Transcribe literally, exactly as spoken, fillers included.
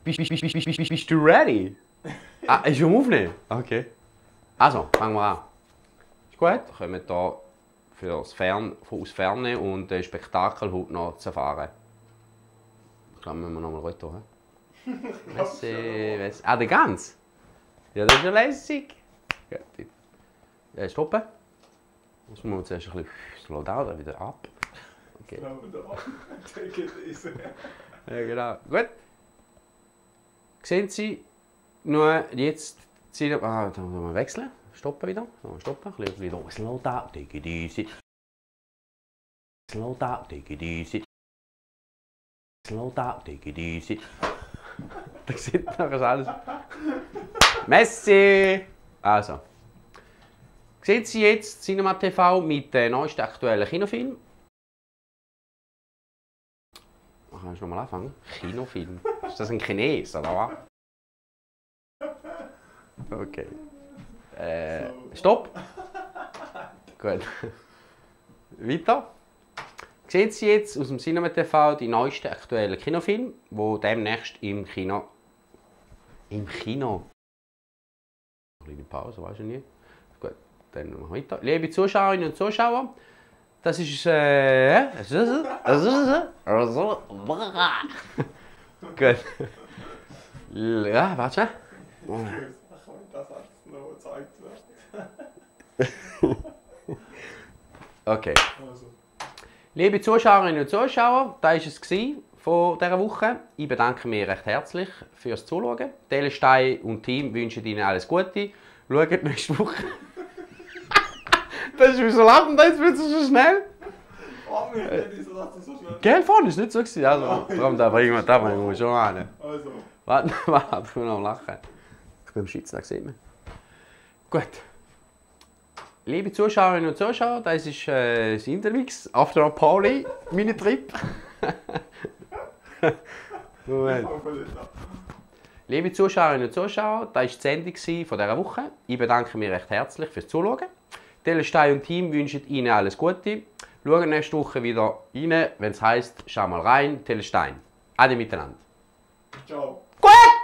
Bist, bist, bist, bist, bist, bist du ready? Ah, ist schon aufnehmen? Okay. Also, fangen wir an. Ist gut? Wir kommen hier für das Fern, aus Ferne und das Spektakel heute noch zu erfahren. Ich glaube, müssen wir noch mal rüber tun. Messi, ah, der Gans? Ja, das ist ja lässig. Gut. Ja, stoppen. Jetzt müssen wir zuerst ein bisschen slow down, wieder ab. Okay. Take it easy. Ja, genau. Gut. Sehen Sie nur jetzt. Ah, da müssen wir wechseln. Stoppen wieder. Stoppen. Ein bisschen wieder. Slow down. Take it easy. Slow down. Take it easy. Slow down. Take it easy. Das sieht nachher alles. Messi! Also. Sehen Sie jetzt Cinema T V mit dem neuesten aktuellen Kinofilm. Kannst du nochmal anfangen? Kinofilm? Ist das ein Chines, oder was? Okay. Äh, stopp! Gut. Weiter. Sehen Sie jetzt aus dem Cinema T V die neuesten aktuellen Kinofilme, die demnächst im Kino. Im Kino. Eine kleine Pause, weißt du nicht? Gut, dann machen wir weiter. Liebe Zuschauerinnen und Zuschauer, das ist. Äh. Gut. Ja, warte. Ich kann das jetzt noch gezeigt werden. Okay. Also. Liebe Zuschauerinnen und Zuschauer, das war es von dieser Woche. Ich bedanke mich recht herzlich fürs Zuschauen. Telestein und Team wünschen Ihnen alles Gute. Schaut nächste Woche. Das ist wie so lachen, jetzt wird es so schnell. Oh, mir hätte ich so gedacht, das so schnell. Gell, vorne ist nicht so gewesen. Also, darum, da bringen wir, da bringen wir schon an. Also. Warte, warte, ich will noch lachen. Ich bin am Schiedsrichter gesehen. Gut. Liebe Zuschauerinnen und Zuschauer, das ist äh, das Intermix. After All Pauli, meine Trip. Moment. Liebe Zuschauerinnen und Zuschauer, das war die Sendung von dieser Woche. Ich bedanke mich recht herzlich fürs Zuschauen. Telestein und Team wünschen Ihnen alles Gute. Schauen nächste Woche wieder rein, wenn es heisst, schau mal rein, Telestein. Ade miteinander. Ciao. Gut!